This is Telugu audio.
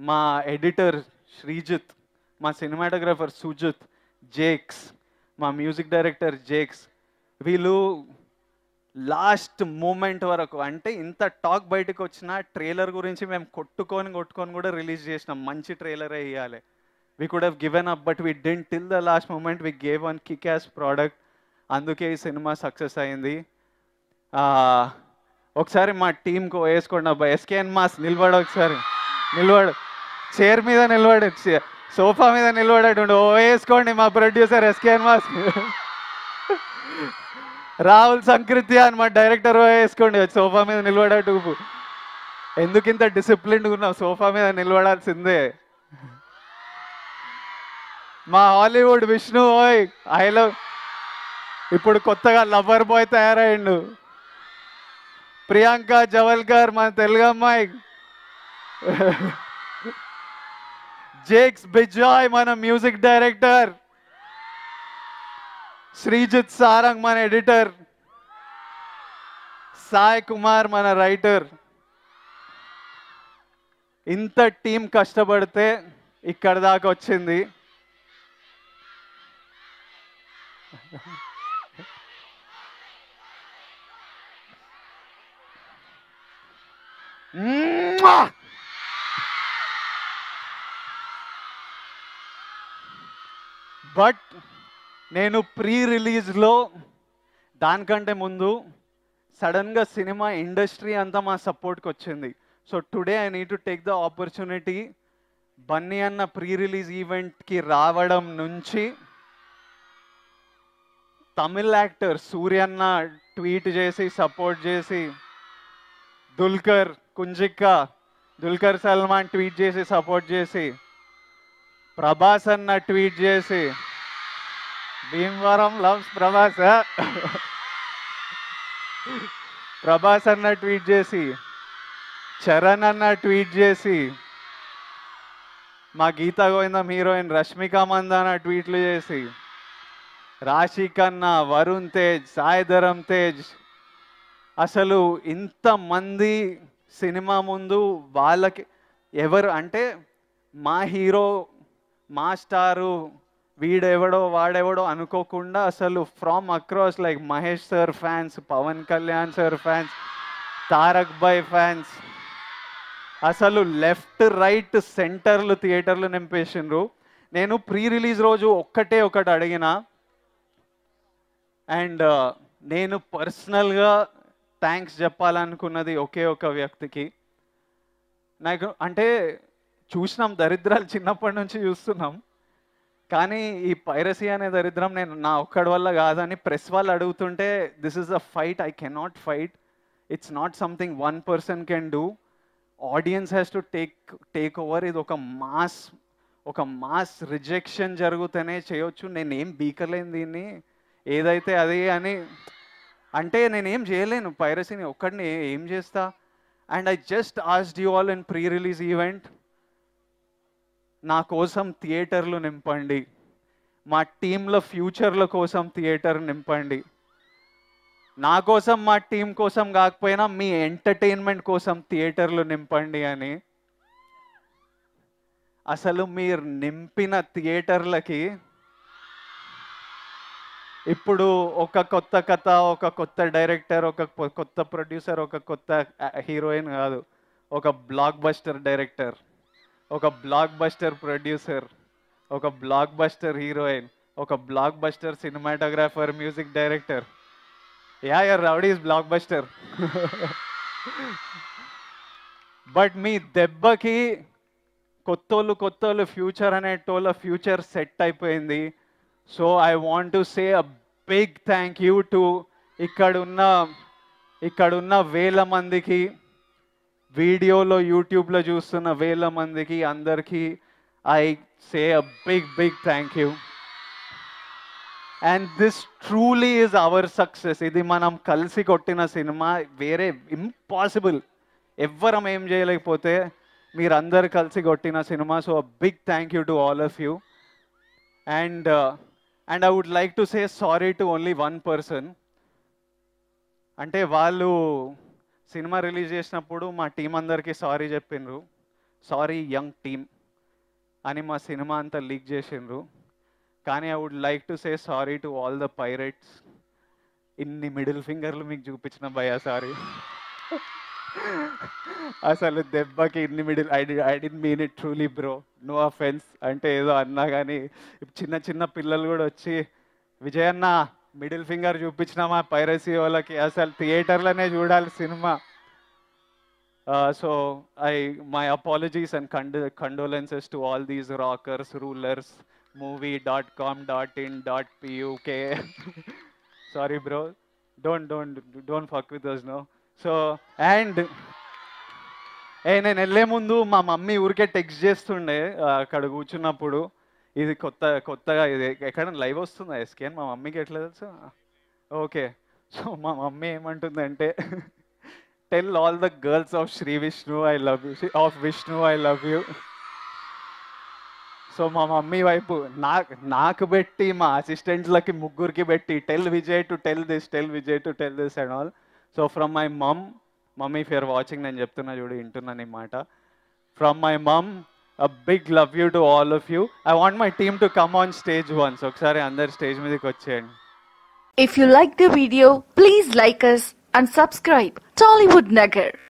మా ఎడిటర్ శ్రీజిత్, మా సినిమాటోగ్రాఫర్ సుజిత్, జేక్స్, మా మ్యూజిక్ డైరెక్టర్ జేక్స్, వీళ్ళు లాస్ట్ మూమెంట్ వరకు, అంటే ఇంత టాక్ బయటకు వచ్చిన ట్రైలర్ గురించి మేము కొట్టుకొని కూడా రిలీజ్ చేసినాం. మంచి ట్రైలరే ఇవ్వాలి, we could have given up, but we didn't. Till the last moment we gave one kick-ass product. అందుకే ఈ సినిమా సక్సెస్ అయింది. ఒకసారి మా టీంకు వేసుకోండి అబ్బా. ఎస్కేఎన్ మాస్ నిలబడు, ఒకసారి నిలబడు, చైర్ మీద నిలబడు, సోఫా మీద నిలబడేటుండు. ఓ వేసుకోండి మా producer SKN mass. Rahul Sankrityan అని మా డైరెక్టర్ వేసుకోండి, సోఫా మీద నిలబడేటు. ఎందుకు ఇంత డిసిప్లిన్గా ఉన్నావు? సోఫా మీద నిలబడాల్సిందే. మా హాలీవుడ్ విష్ణు, ఓయ్ ఐ లవ్, ఇప్పుడు కొత్తగా లవర్ బాయ్ తయారయ్యిండు. ప్రియాంక జవల్కర్ మన తెలుగు అమ్మాయి. జేక్స్ బిజాయ్ మన మ్యూజిక్ డైరెక్టర్. శ్రీజిత్ సారంగ్ మన ఎడిటర్. సాయి కుమార్ మన రైటర్. ఇంత టీం కష్టపడితే ఇక్కడ దాకా వచ్చింది. బట్ నేను ప్రీ రిలీజ్లో దానికంటే ముందు సడన్గా సినిమా ఇండస్ట్రీ అంతా మా సపోర్ట్కి వచ్చింది. So today I need to take the opportunity. Bunny అన్న ప్రీ రిలీజ్ ఈవెంట్కి రావడం నుంచి తమిళ్ యాక్టర్ సూర్యన్న ట్వీట్ చేసి సపోర్ట్ చేసి, దుల్కర్ కుంజిక్క, దుల్కర్ సల్మాన్ ట్వీట్ చేసి సపోర్ట్ చేసి, ప్రభాస్ అన్న ట్వీట్ చేసి, భీమవరం లవ్స్ ప్రభాస్, ప్రభాస్ అన్న ట్వీట్ చేసి, చరణ్ అన్న ట్వీట్ చేసి, మా గీతా గోవిందం హీరోయిన్ రష్మిక మందాన ట్వీట్లు చేసి, రాశి ఖన్నా, వరుణ్ తేజ్, సాయిధరం తేజ్, అసలు ఇంతమంది సినిమా ముందు వాళ్ళకి ఎవరు అంటే మా హీరో, మా స్టారు, వీడెవడో వాడెవడో అనుకోకుండా అసలు from across like Mahesh sir fans, Pawan Kalyan sir fans, Tarak భాయ్ ఫ్యాన్స్, అసలు లెఫ్ట్ రైట్ సెంటర్లు థియేటర్లు నింపేసిండ్రు. నేను ప్రీ రిలీజ్ రోజు ఒకటి అడిగిన, అండ్ నేను పర్సనల్గా థ్యాంక్స్ చెప్పాలనుకున్నది ఒకే ఒక వ్యక్తికి. నాకు అంటే చూసినాం దరిద్రాలు, చిన్నప్పటి నుంచి చూస్తున్నాం, కానీ ఈ పైరసీ అనే దరిద్రం నేను నా ఒక్కడి వల్ల కాదని ప్రెస్ వాళ్ళు అడుగుతుంటే, this is a fight I cannot fight. It's not something one person can do. Audience has to take over. ఇది ఒక మాస్ రిజెక్షన్ జరుగుతూనే చేయొచ్చు. నేనేం బీకలేను దీన్ని, ఏదైతే అది అని అంటే నేనేం చేయలేను. పైరసీని ఒక్కడిని ఏం చేస్తా? And I just asked you all in pre release event, నా కోసం థియేటర్లు నింపండి, మా టీంల ఫ్యూచర్ల కోసం థియేటర్ నింపండి, నా కోసం మా టీం కోసం కాకపోయినా మీ ఎంటర్టైన్మెంట్ కోసం థియేటర్లు నింపండి అని. అసలు మీరు నింపిన థియేటర్లకి ఇప్పుడు ఒక కొత్త కథ, ఒక కొత్త డైరెక్టర్, ఒక కొత్త ప్రొడ్యూసర్, ఒక కొత్త హీరోయిన్ కాదు, ఒక బ్లాక్ బస్టర్ డైరెక్టర్, ఒక బ్లాక్ బస్టర్ ప్రొడ్యూసర్, ఒక బ్లాక్ బస్టర్ హీరోయిన్, ఒక blockbuster cinematographer, music director. Your rowdy is blockbuster. But మీ దెబ్బకి కొత్తోళ్ళు ఫ్యూచర్ అనేటోళ్ళ ఫ్యూచర్ సెట్ అయిపోయింది. So I want to say a big thank you to ఇక్కడున్న వేల మందికి, వీడియోలో యూట్యూబ్లో చూస్తున్న వేల మందికి అందరికీ I say a big thank you. And this truly is our success. ఇది మనం కలిసి కొట్టిన సినిమా, వేరే ఇంపాసిబుల్, ఎవ్వరం ఏం చేయలేకపోతే మీరందరు కలిసి కొట్టిన cinema. So a big thank you to all of you. And I would like to say sorry to only one person. అంటే వాళ్ళు సినిమా రిలీజ్ చేసినప్పుడు మా టీం అందరికీ సారీ చెప్పిండ్రు. సారీ యంగ్ టీమ్ అని మా సినిమా అంతా లీక్ చేసిండ్రు. కానీ I would like to say sorry to all the pirates. ఇన్ని మిడిల్ ఫింగర్లు మీకు చూపించిన భయ్యా, సారీ. అసలు దెబ్బకి ఇన్ని middle I didn't mean it truly bro, no offence. అంటే ఏదో అన్నా కానీ చిన్న చిన్న పిల్లలు కూడా వచ్చి విజయ్ అన్న మిడిల్ ఫింగర్ చూపించిన మా పైరసీ వాళ్ళకి, అసలు థియేటర్లోనే చూడాలి cinema. So my apologies and condolences to all these rockers, rulers, movie.com.in.puk. Sorry bro, don't fuck with us, no. So and నేను వెళ్ళే ముందు మా మమ్మీ ఊరికే టెక్స్ట్ చేస్తుండే అక్కడ కూర్చున్నప్పుడు, ఇది కొత్తగా ఇది ఎక్కడ లైవ్ వస్తుందా ఎస్కేన్, మా మమ్మీకి ఎట్లా తెలుసు. ఓకే, సో మా మమ్మీ ఏమంటుందంటే, tell all the girls of Sri Vishnu I love you, of Vishnu I love you. So మా మమ్మీ వైపు నాకు పెట్టి, మా అసిస్టెంట్లకి ముగ్గురికి పెట్టి, tell Vijay to tell this, tell Vijay to tell this and all. So from my mummy if you're watching, నేను చెప్తున్నా చూడు, వింటున్నాను ఈ మాట. From my mom, a big love you to all of you. I want my team to come on stage once. ఒకసారి అందరు స్టేజ్ మీదకి వచ్చేయండి. If you like the video, please like us and subscribe Tollywood Nagar.